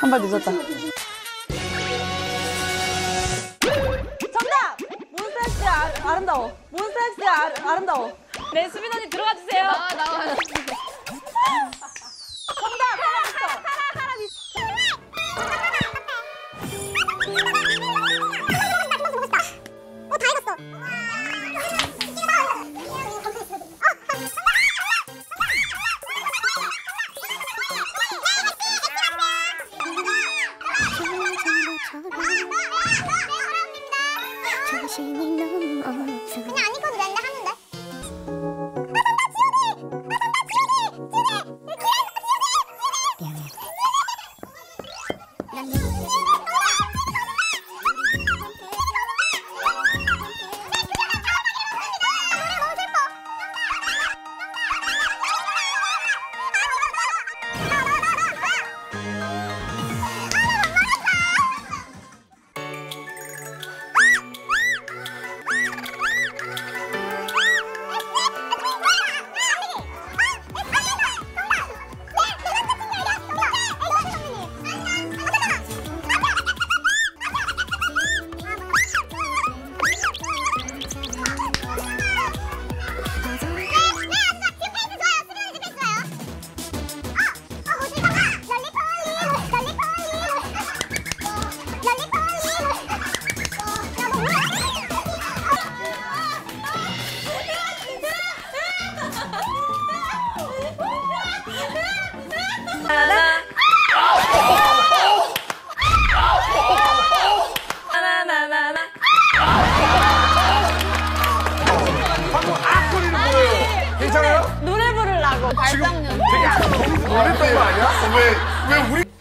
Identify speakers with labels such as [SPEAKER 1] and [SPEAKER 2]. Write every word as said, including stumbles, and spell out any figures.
[SPEAKER 1] 한 발 늦었다.
[SPEAKER 2] 정답! 몬스타엑스의 아, 아름다워. 몬스타엑스의 아, 아름다워.
[SPEAKER 3] 네, 수빈 언니 들어가 주세요. 나와, 나와요.
[SPEAKER 2] 정답! 사람 있어.
[SPEAKER 4] 어, 다 익었어. 정신이 너무 없어. 그냥 안 입어도 되는데 하는데. 미안해.
[SPEAKER 3] 노래 부르려고 발작년.
[SPEAKER 5] 되게 안 노래 뺀거 아니야? 왜, 왜 우리